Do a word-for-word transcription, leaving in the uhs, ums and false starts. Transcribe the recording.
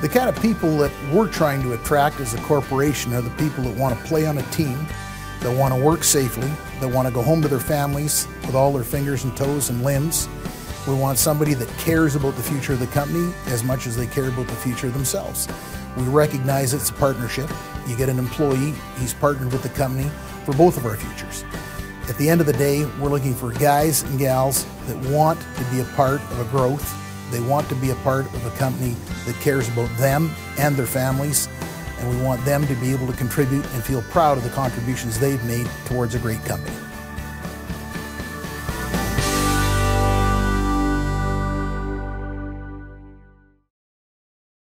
The kind of people that we're trying to attract as a corporation are the people that want to play on a team, that want to work safely, that want to go home to their families with all their fingers and toes and limbs. We want somebody that cares about the future of the company as much as they care about the future of themselves. We recognize it's a partnership. You get an employee, he's partnered with the company for both of our futures. At the end of the day, we're looking for guys and gals that want to be a part of a growth. They want to be a part of a company that cares about them and their families, and we want them to be able to contribute and feel proud of the contributions they've made towards a great company.